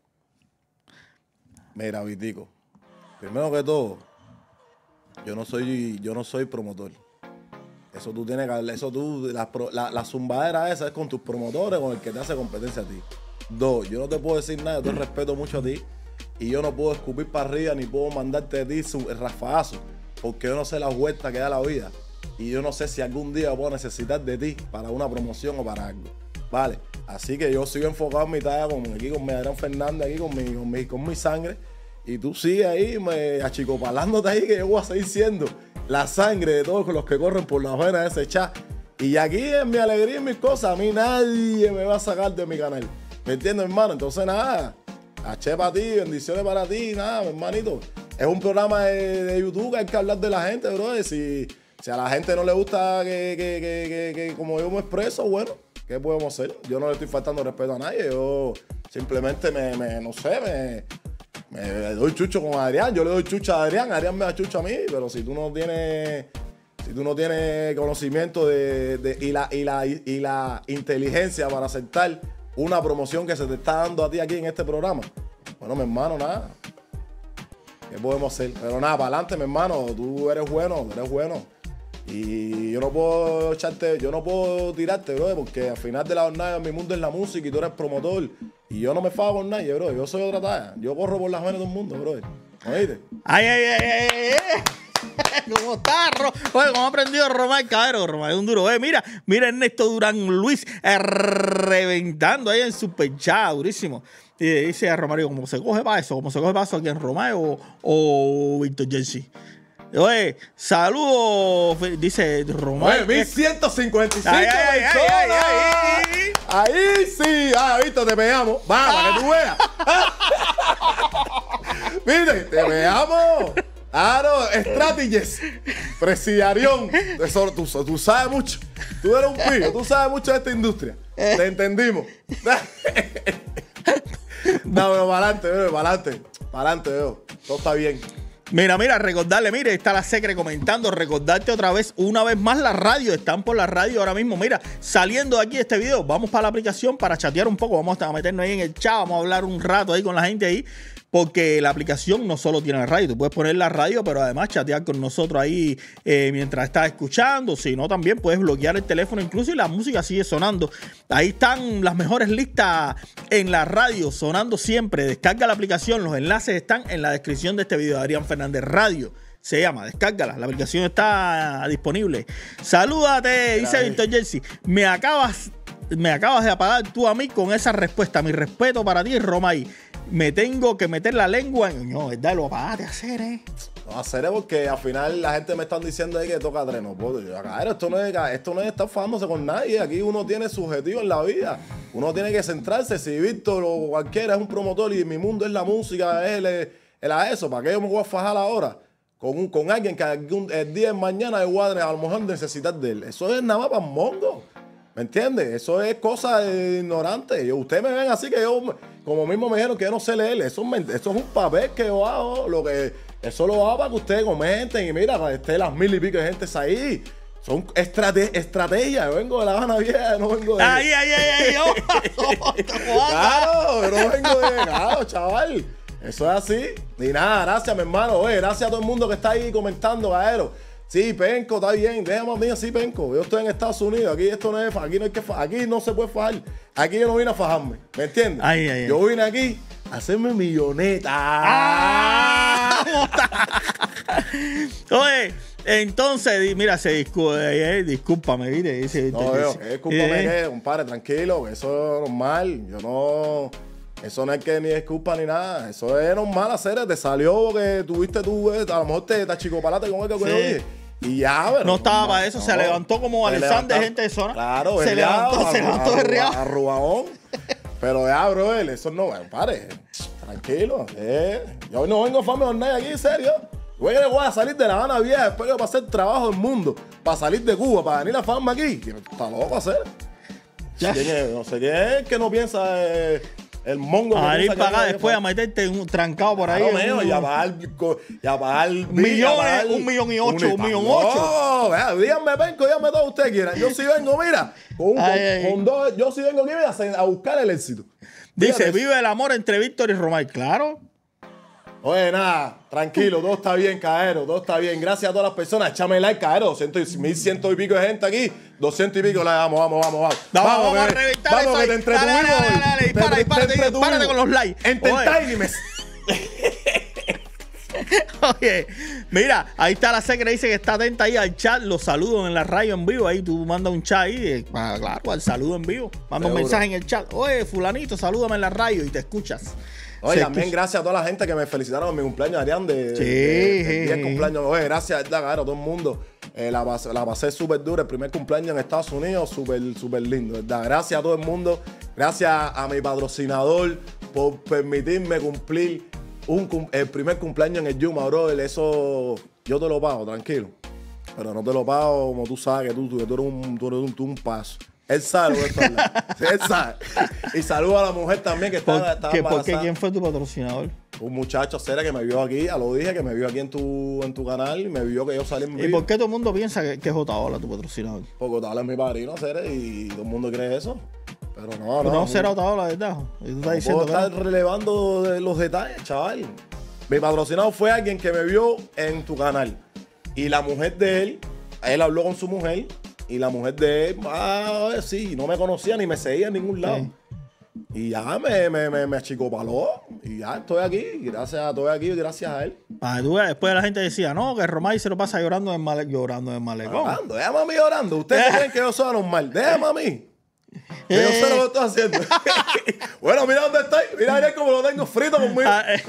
Mira, Vitico, primero que todo, yo no soy, yo no soy promotor. Eso tú tienes que eso tú, la, la, la zumbadera esa es con tus promotores, con el que te hace competencia a ti. Dos, yo no te puedo decir nada, yo te respeto mucho a ti y yo no puedo escupir para arriba ni puedo mandarte a ti el rafagazo, porque yo no sé la vuelta que da la vida y yo no sé si algún día puedo necesitar de ti para una promoción o para algo. Vale, así que yo sigo enfocado en mi talla con, aquí con mi Adrián Fernández, aquí con mi, con mi, con mi sangre, y tú sigues ahí me, achicopalándote ahí, que yo voy a seguir siendo la sangre de todos los que corren por las venas de ese chat. Y aquí en mi alegría y mis cosas, a mí nadie me va a sacar de mi canal. ¿Me entiendes, hermano? Entonces, nada, H para ti, bendiciones para ti, nada, mi hermanito. Es un programa de, de YouTube que hay que hablar de la gente, bro. Si, si a la gente no le gusta que, que, que, que, que como yo me expreso, bueno, ¿qué podemos hacer? Yo no le estoy faltando respeto a nadie. Yo simplemente me, me no sé, me... Me doy chucho con Adrián, yo le doy chucho a Adrián, Adrián me da chucho a mí, pero si tú no tienes, si tú no tienes conocimiento de, de, y, la, y, la, y la inteligencia para aceptar una promoción que se te está dando a ti aquí en este programa, bueno, mi hermano, nada. ¿Qué podemos hacer? Pero nada, para adelante, mi hermano, tú eres bueno, tú eres bueno. Y yo no puedo echarte, yo no puedo tirarte, bro, porque al final de la jornada mi mundo es la música y tú eres promotor. Y yo no me fago con nadie, bro. Yo soy otra talla. Yo corro por las venas de todo el mundo, bro. ¿Oíste? Ay, ay, ay, ay, ay. ¿Cómo está, Ro? Oye, ¿cómo ha aprendido Romay Cabrero? Romay es un duro. Eh, mira, mira Ernesto Durán Luis eh, reventando ahí en Super Chat, durísimo. Y dice a Romario, ¿cómo se coge para eso? ¿Cómo se coge para eso aquí en Romay o, o Víctor Jersey? Oye, saludos, dice Romay. mil ciento cincuenta y cinco. Ay, ay, ay, ay, ay, ay. Ahí sí. Ah, Víctor, te pegamos. Vamos, para que tú veas. Mire, te pegamos. Claro, Strategies. Presidiarión. Eso, tú, tú sabes mucho. Tú eres un pillo. Tú sabes mucho de esta industria. Te entendimos. No, pero para adelante, bro, para adelante. Para adelante, bro. Todo está bien. Mira, mira, recordarle, mire, está la Secre comentando, recordarte otra vez, una vez más la radio, están por la radio ahora mismo, mira, saliendo de aquí este video, vamos para la aplicación para chatear un poco, vamos a meternos ahí en el chat, vamos a hablar un rato ahí con la gente ahí, porque la aplicación no solo tiene la radio, tú puedes poner la radio, pero además chatear con nosotros ahí eh, mientras estás escuchando, si no también puedes bloquear el teléfono incluso y la música sigue sonando. Ahí están las mejores listas en la radio, sonando siempre. Descarga la aplicación, los enlaces están en la descripción de este video. Adrián Fernández Radio se llama, descárgala, la aplicación está disponible. Salúdate, dice Víctor Jersey, me acabas, me acabas de apagar tú a mí con esa respuesta, mi respeto para ti, Romay. Me tengo que meter la lengua en... No, ¿verdad? Lo apagaste a hacer, ¿eh? No, hacer es porque al final la gente me está diciendo ahí que toca tres. No puedo. Esto no es, esto no es estar fajándose con nadie. Aquí uno tiene su objetivo en la vida. Uno tiene que centrarse. Si Víctor o cualquiera es un promotor y mi mundo es la música, él es, él es eso. ¿Para qué yo me voy a fajar ahora? Con, un, con alguien que algún, el día de mañana igual a lo mejor necesitar de él. Eso es nada más para mongo. ¿Me entiendes? Eso es cosa de ignorante. Ustedes me ven así que yo, como mismo me dijeron que yo no sé leer. Eso, eso es un papel que yo hago. Lo que, eso lo hago para que ustedes comenten. Y mira, estén las mil y pico de gente ahí. Son estrate estrategias. Yo vengo de La Habana Vieja, no vengo de... ¡Ay, ay, ay! ay yo. Claro, yo no vengo de... Claro, chaval. Eso es así. Y nada, gracias, mi hermano. Oye, gracias a todo el mundo que está ahí comentando, Gaero. Sí, penco, está bien. Déjame a mí así, penco. Yo estoy en Estados Unidos. Aquí esto no es fa- aquí no hay que fa- aquí no se puede fajar. Aquí yo no vine a fajarme. ¿Me entiendes? Ay, ay, ay. Yo vine aquí a hacerme milloneta. ¡Ah! Oye, entonces, di- mira, se discu eh, eh, discúlpame, ¿viste? Dice, No, dice- yo, eh, discúlpame eh, que, compadre, tranquilo, que eso es normal. Yo no. Eso no es que ni es culpa ni nada. Eso es normal hacer. Te salió que tuviste tú, eh, a lo mejor te, te achicopalaste con el que Sí. oye. Y ya, pero. No estaba para eso, se levantó como Se Alexander, levantó- gente de zona. Claro, se berreado, levantó, se arru- levantó de arru- real. arrugadón. Pero ya, bro, eso no, compadre. Tranquilo. Eh. Yo no vengo a farme nadie aquí, en serio. Yo voy a voy a salir de La Habana Vieja, después para hacer trabajo del mundo, para salir de Cuba, para venir a farma aquí. Está loco hacer. Ya. ¿Quién es? No sé quién es que no piensa eh, el mongo que A ir piensa que para acá no después a farma. meterte en un trancado por ahí. Claro, en mío, un- y a pagar, y a pagar Millones, un millón y ocho, un millón ocho. No, vea, díganme, vengo, díganme todo ustedes quieran. Yo sí vengo, mira, con, con- Ay, ay. con dos, yo sí vengo aquí mira, a, a buscar el éxito. Dice, Fíjate. vive el amor entre Víctor y Romay. Claro. Oye, nada, tranquilo, todo está bien, Caero, todo está bien. Gracias a todas las personas. Échame like, Caero, doscientos, mil ciento y pico de gente aquí. Doscientos y pico, la vamos, vamos, vamos, vamos. Vamos, vamos a que- reventar vamos, eso que ahí. te entretuvimos Dale, dale, hoy. dale, dale, Te- dispara, te- dispara, te dispárate entretuvimos. con los likes. Entertainment. me- Oye, mira, ahí está la secre, dice que está atenta ahí al chat, los saludos en la radio en vivo, ahí tú mandas un chat ahí, eh, para- claro, al saludo en vivo, manda un Seguro. mensaje en el chat, oye, fulanito, salúdame en la radio y te escuchas. Oye, Se también escucha. gracias a toda la gente que me felicitaron en mi cumpleaños, Arián, de, Sí, de, de diez sí. cumpleaños. Oye, gracias, verdad, claro, a todo el mundo. Eh, la, pasé, la pasé súper dura. El primer cumpleaños en Estados Unidos, súper, súper lindo, ¿verdad? Gracias a todo el mundo. Gracias a mi patrocinador por permitirme cumplir un, cum- el primer cumpleaños en el Yuma, brother. Eso yo te lo pago, tranquilo. Pero no te lo pago como tú sabes que tú, tú, tú eres un, tú eres un, tú un paso. Él sabe lo que estoy hablando. Sí, él sabe. Y saludo a la mujer también que estaba, ¿Por, estaba qué, ¿Por qué? embarazada. ¿Quién fue tu patrocinador? Un muchacho cera que me vio aquí, ya lo dije, que me vio aquí en tu, en tu canal y me vio que yo salí en ¿Y vivo. por qué todo el mundo piensa que, que es J. Ola tu patrocinador? Porque tal es mi padrino, cera, y todo el mundo cree eso. Pero no, No, no. no será J. Ola, ¿verdad? Y tú estás No diciendo puedo que estar relevando de los detalles, chaval. Mi patrocinado fue alguien que me vio en tu canal. Y la mujer de él, él habló con su mujer. Y la mujer de él, ah, sí, no me conocía ni me seguía en ningún lado. Sí. Y ya me, me, me, me achicopaló. Y ya estoy aquí. Gracias a estoy aquí, gracias a él. Ah, tú ves, después la gente decía, no, que Romay se lo pasa llorando en el male- llorando en el malecón. Llorando, déjame a mí llorando. Ustedes creen que yo soy anormal. Déjame a mí. Que yo sé lo que estoy haciendo. Bueno, mira dónde estoy. Mira, mira cómo lo tengo frito conmigo. Ah, eh.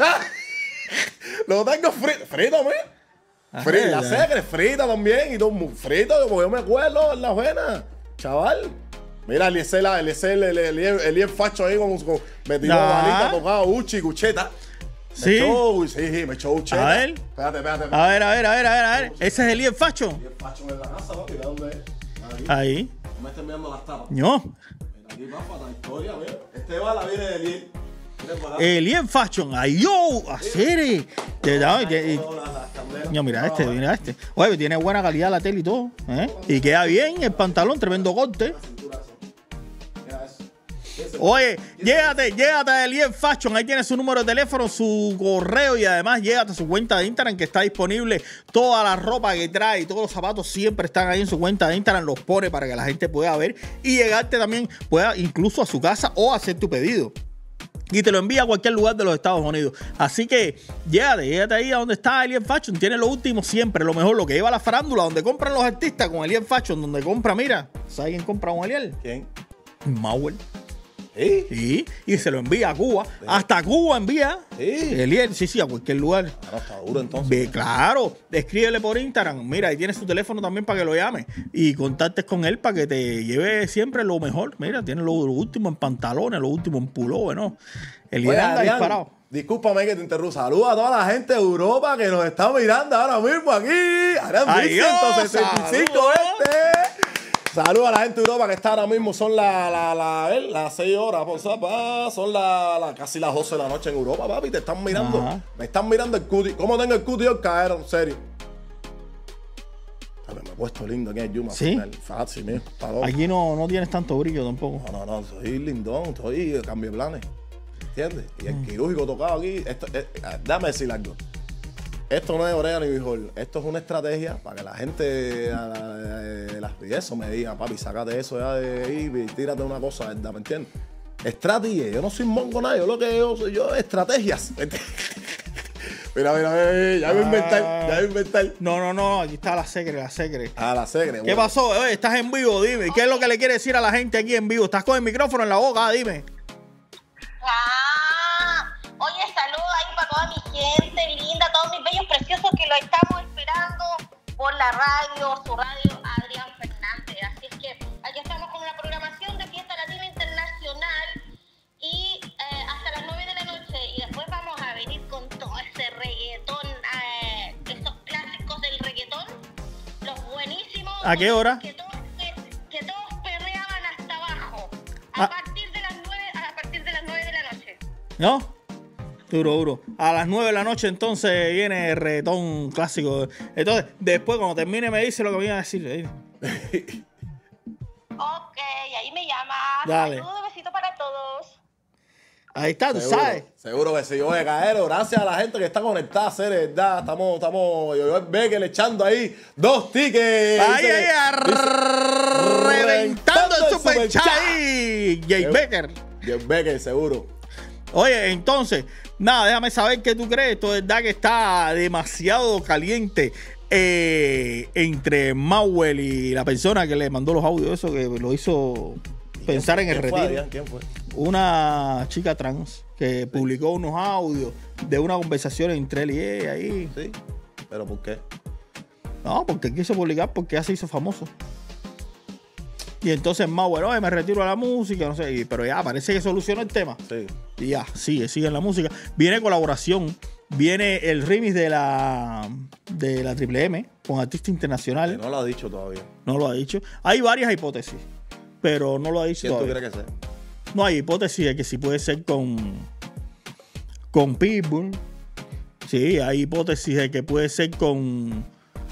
Lo tengo frito. Frito, mira. Frita, ya. ya sé que es frita también. Y todo muy frito, porque yo me acuerdo en la buena. Chaval. Mira, Eliezer, Eliezer, el Eliel, Eliel Facho ahí con, con metido Ya. balita, tocado, uchi, cucheta. Sí. Me echó, sí, sí, me echó ucheta. A ver. Espérate, espérate. A ver, a ver, a ver, a ver, a ver. Ese es Eliel Facho. Eliel Facho en la casa, papi, ¿de dónde es? Ahí. Ahí. No me estén mirando las tapas. No. Mira aquí, papá, la historia, mira. Este bala viene de Eliel. Mira para acá. Eliel Fashion. Ay, yo, hacer. De verdad, que- y- Todas las- las candeleras. No, mira este, mira este. Oye, tiene buena calidad la tela y todo. ¿Eh? Y queda bien el pantalón, tremendo corte. Mira eso. Oye, llégate, llégate a Eliel Fashion. Ahí tiene su número de teléfono, su correo y además llégate a su cuenta de Instagram que está disponible. Toda la ropa que trae, todos los zapatos siempre están ahí en su cuenta de Instagram. Los pone para que la gente pueda ver y llegarte también, pueda incluso a su casa o hacer tu pedido. Y te lo envía a cualquier lugar de los Estados Unidos. Así que llégate, llégate ahí a donde está Eliel Fashion. Tiene lo último siempre, lo mejor, lo que lleva la farándula, donde compran los artistas con Eliel Fashion, donde compra, mira, ¿sabes quién compra un Eliel? ¿Quién? Mauer. ¿Sí? Sí, y se lo envía a Cuba. Hasta Cuba envía. Sí. Eliel, sí, sí, a cualquier lugar. Ah, no, está duro entonces. Ve, claro, escríbele por Instagram. Mira, ahí tienes su teléfono también para que lo llame. Y contactes con él para que te lleve siempre lo mejor. Mira, tiene lo, lo último en pantalones, lo último en pullover, ¿no? Eliel Oye, anda Adrián, disparado. discúlpame que te interrumpa. Saluda a toda la gente de Europa que nos está mirando ahora mismo aquí. Adrián Ay, Mil ciento sesenta y cinco saludos. este. Saludos a la gente de Europa que está ahora mismo. Son las la, la, la, las seis horas. Pues, pa, son la, la, casi las doce de la noche en Europa, papi. Te están mirando. Ajá. Me están mirando el cuti. ¿Cómo tengo el cuti yo, caer? En serio. Dale, me he puesto lindo aquí en Yuma. ¿Sí? Fácil, mío. Está loco. Aquí no, no tienes tanto brillo tampoco. No, no, no, soy lindón, soy de cambio de planes. ¿Entiendes? Y el quirúrgico tocado aquí. Esto, eh, eh, dame decir algo. Esto no es orégano ni bijol. Esto es una estrategia para que la gente de las y eso me diga, papi, sácate eso ya de ahí y tírate una cosa, ¿verdad? ¿Me entiendes? Estrategia. Yo no soy mongo nada. Yo lo que yo soy, yo estrategias. Mira, mira, mira, ya voy a inventar, ya voy a inventar. No, no, no, aquí está la secre, la secre. Ah, la secre. ¿Qué bueno. pasó? Oye, estás en vivo, dime. ¿Qué es lo que le quiere decir a la gente aquí en vivo? Estás con el micrófono en la boca, dime. Ah, oye, saludos ahí para toda mi gente linda, todos mis bellos preciosos que lo estamos esperando por la radio, su radio Adrián Fernández. Así es que aquí estamos con una programación de Fiesta Latina Internacional y eh, hasta las nueve de la noche. Y después vamos a venir con todo ese reggaetón, eh, esos clásicos del reggaetón, los buenísimos. ¿A qué hora? Que todos, que, que todos perreaban hasta abajo. A Ah. partir de las nueve, a partir de las nueve de la noche. ¿No? Duro, duro. A las nueve de la noche entonces viene el reggaetón clásico. Entonces, después cuando termine me dice lo que me iba a decir. Ahí. Ok, ahí me llama. Dale. Saludos, besito para todos. Ahí está, tú Seguro, sabes. seguro que sí. Oye, Caero, gracias a la gente que está conectada, Cere, ¿verdad? Estamos, estamos, yo, yo ve que le echando ahí dos tickets. Ahí, Dice- ahí, a- dice- reventando el super super chat chat. ahí, Jay Seguro. Becker. Jeff Becker, seguro. Oye, entonces, nada, déjame saber qué tú crees. Esto es verdad que está demasiado caliente eh, entre Mauel y la persona que le mandó los audios, eso que lo hizo pensar en el ¿Quién fue, retiro. Adrián? ¿Quién fue? Una chica trans que publicó unos audios de una conversación entre él y ella ahí. Sí. ¿Pero por qué? No, porque quiso publicar porque ya se hizo famoso. Y entonces Mauer, oye, me retiro a la música, no sé, y- pero ya parece que solucionó el tema. Sí. Y ya, sigue, sigue en la música. Viene colaboración, viene el remix de la de la Triple M con artista internacional. Que no lo ha dicho todavía. No lo ha dicho. Hay varias hipótesis, pero no lo ha dicho ¿Quién tú todavía. crees que sea? No, hay hipótesis de que sí puede ser con con Pitbull. Sí, hay hipótesis de que puede ser con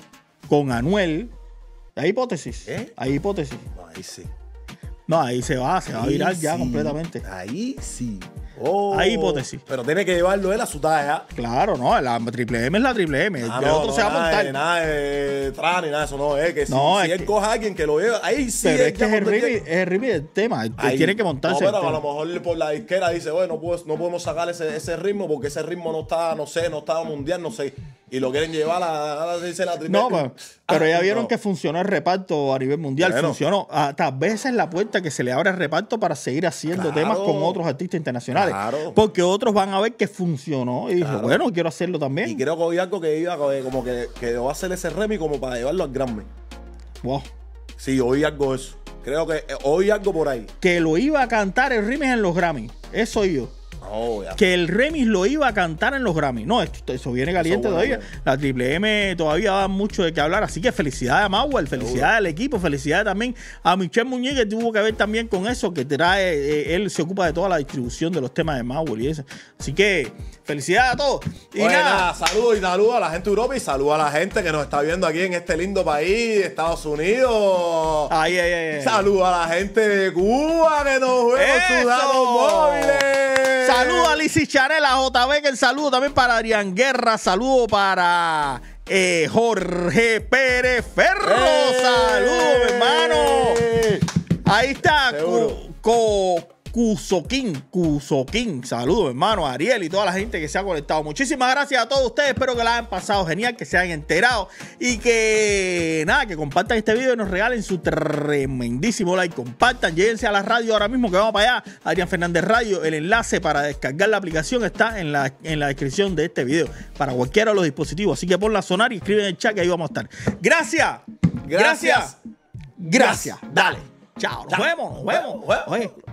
con Anuel. Hay hipótesis. ¿Eh? Hay hipótesis. No, ahí sí. No, ahí se va, se va a Ahí virar ya sí. completamente. Ahí sí. Oh. Hay hipótesis. Pero tiene que llevarlo él a su talla. Claro, no, la Triple M es la Triple M. Ah, el no, otro no, se va a nada montar. de- Nada de tran ni nada de eso, no. Es que si, No, si es él que- coja a alguien que lo lleve, ahí sí. Pero él es que ya es el cuando él remix, llegue- es el remix del tema. Él Ahí. tiene que montarse. No, el pero a tema. lo mejor por la disquera dice, bueno, no, puedo- no podemos sacar ese, ese ritmo porque ese ritmo no está, no sé, no está mundial, no sé. Y lo quieren llevar a, a dice la triple. No, pero, pero Ah, ya vieron no. que funcionó el reparto a nivel mundial. Bueno. Funcionó. Hasta veces es la puerta que se le abre el reparto para seguir haciendo Claro. temas con otros artistas internacionales. Claro. Porque otros van a ver que funcionó. Y dijo, Claro. bueno, quiero hacerlo también. Y creo que hoy algo que iba eh, como que, que va a hacer ese remix como para llevarlo al Grammy. Wow. Sí, oí algo de eso. Creo que eh, oí algo por ahí. Que lo iba a cantar el remix en los Grammy. Eso yo. No, ya. Que el remix lo iba a cantar en los Grammy. No, esto, eso viene caliente Eso bueno, todavía. bueno. La Triple M todavía da mucho de qué hablar. Así que felicidades a Mauer, felicidades al equipo, felicidades también a Michelle Muñiz, que tuvo que ver también con eso, que trae, eh, él se ocupa de toda la distribución de los temas de Mauer y eso. Así que felicidades a todos. Y Oye, nada, nada, saludos y saludos a la gente de Europa y saludos a la gente que nos está viendo aquí en este lindo país, Estados Unidos. Ay, ay, ay, ay. Saludos a la gente de Cuba que nos ve con sus ¡Eso! datos móviles. Saludos a Lizzy Chanel, a J B, que el saludo también para Adrián Guerra, saludo para eh, Jorge Pérez Ferro, ¡Eh! saludos, mi hermano. Ahí está, Seguro. Cu- Co- Cusoquín, Cusoquín, saludos, hermano, a Ariel y toda la gente que se ha conectado. Muchísimas gracias a todos ustedes, espero que la hayan pasado genial, que se hayan enterado y que nada, que compartan este video y nos regalen su tremendísimo like. Compartan, lléguense a la radio ahora mismo que vamos para allá, Adrián Fernández Radio. El enlace para descargar la aplicación está en la, en la descripción de este video para cualquiera de los dispositivos, así que ponla a sonar y escriben en el chat que ahí vamos a estar. Gracias, gracias, Gracias. gracias. Dale, chao, nos Chao. vemos, nos vemos. Nos vemos. Oye,